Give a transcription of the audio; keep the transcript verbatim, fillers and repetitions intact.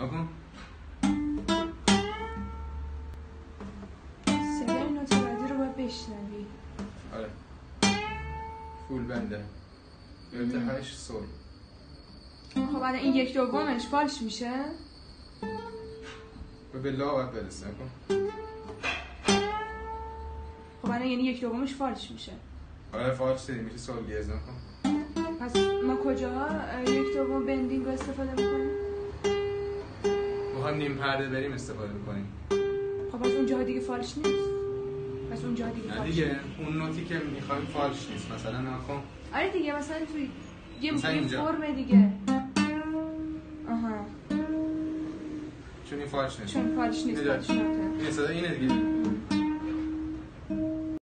نکن صدای نوت بعدی رو باید بشنوی. آره فول بنده یادت هشت سول. خب الان این یک دومش فالش میشه؟ و به لا باید برسه کن. خب الان یعنی یک دومش فالش میشه. آره فالش دیدی میشه سول دیز نکن. پس ما کجا یک دوم بندینگ رو استفاده میکنیم؟ میخوایم نیم پرده بریم استفاده میکنیم. خب پس اون جاها دیگه فالش نیست. پس اون جاها دیگه نه فالش دیگه نیست. اون نوتی که میخوایم فالش نیست. مثلا نکن آره دیگه مثلا توی یه مثلا یه اینجا. فرم دیگه. آها چون این فالش نیست. چون فالش نیست. فالش نوته. این صدا اینه دیگه.